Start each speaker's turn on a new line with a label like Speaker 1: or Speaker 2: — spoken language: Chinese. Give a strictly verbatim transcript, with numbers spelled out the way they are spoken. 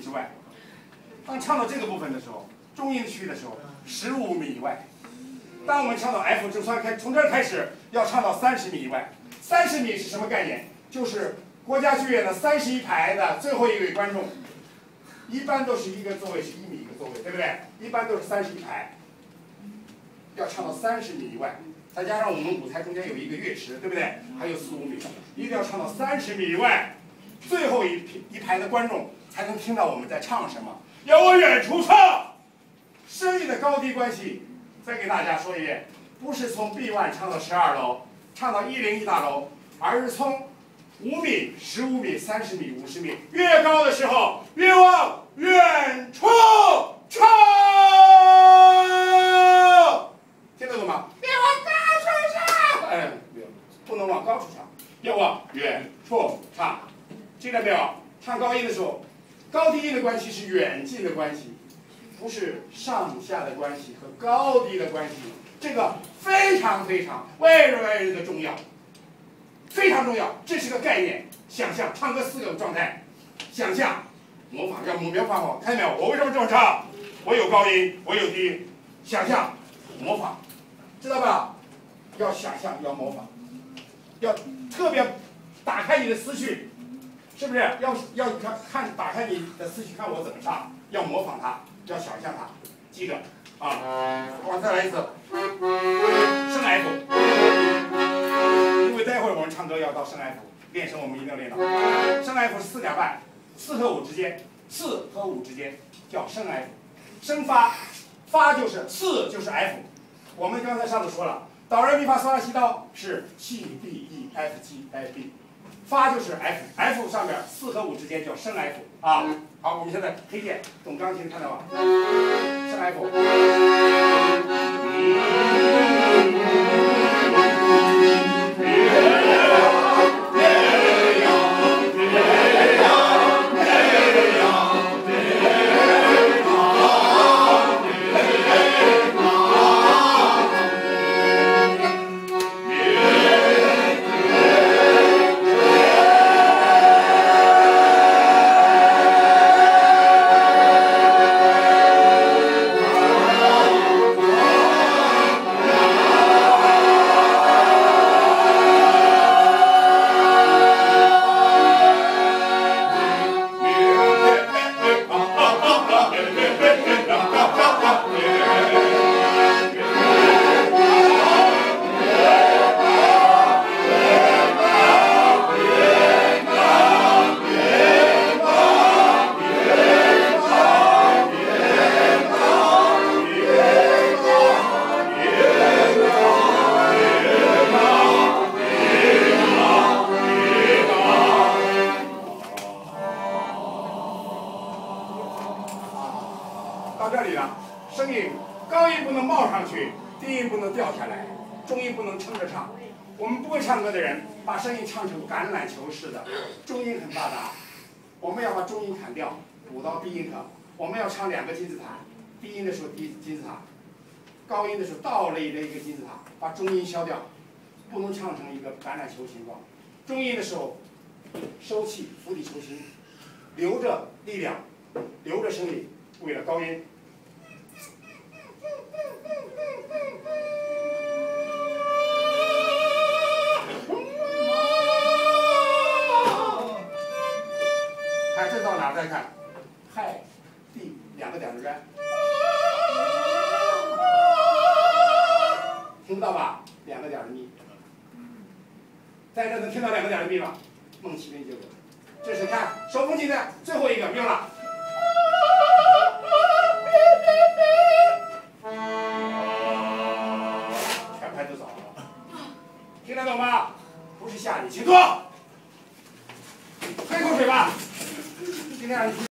Speaker 1: 之外。当唱到这个部分的时候，中音区的时候，十五米以外。当我们唱到 F 就算开，从这儿开始要唱到三十米以外。三十米是什么概念？就是国家剧院的三十一排的最后一位观众，一般都是一个座位是一米一个座位，对不对？一般都是三十一排，要唱到三十米以外。再加上我们舞台中间有一个乐池，对不对？还有四五米，一定要唱到三十米以外，最后一一排的观众才能听到我们在唱什么。要往远处唱，声音的高低关系，再给大家说一遍，不是从 B 一 唱到十二楼，唱到一零一大楼，而是从五米、十五米、三十米、五十米，越高的时候越往远处唱，听得懂吗？别往高处唱，哎，不能往高处唱，要往远处唱，记得没有？唱高音的时候，高低音的关系是远近的关系，不是上下的关系和高低的关系，这个非常非常 very very 的重要。非常重要，这是个概念。想象唱歌四个状态：想象、模仿，要模仿好，看见没有？我为什么这么唱？我有高音，我有低音。想象、模仿，知道吧？要想象，要模仿，要特别打开你的思绪，是不是？要要看看打开你的思绪，看我怎么唱，要模仿它，要想象它，记着啊！我再来一次，升 F。因为待会儿我们唱歌要到升 F， 练声我们一定要练到。升 F 是四点半，四和五之间，四和五之间叫升 F。升发，发就是四就是 F。我们刚才上次说了，哆来咪发嗦拉西哆是 G D E F G F B， 发就是 F，F 上面四和五之间叫升 F 啊。好，我们现在黑键懂钢琴看到吗？升 F。到这里了，声音高音不能冒上去，低音不能掉下来，中音不能撑着唱。我们不会唱歌的人，把声音唱成橄榄球似的，中音很发达。我们要把中音砍掉，补到低音上。我们要唱两个金字塔，低音的时候低金字塔，高音的时候倒了一个一个金字塔，把中音消掉，不能唱成一个橄榄球形状。中音的时候收气，釜底抽薪，留着力量，留着声音，为了高音。看这到哪再看，嗨，地两个点的圆，听不到吧？两个点的咪，在这能听到两个点的咪吗？梦麒麟就有。这是看手风琴的最后一个，没有了。全拍都走了，听得懂吗？不是吓你，请坐，喝一口水吧。今天让你。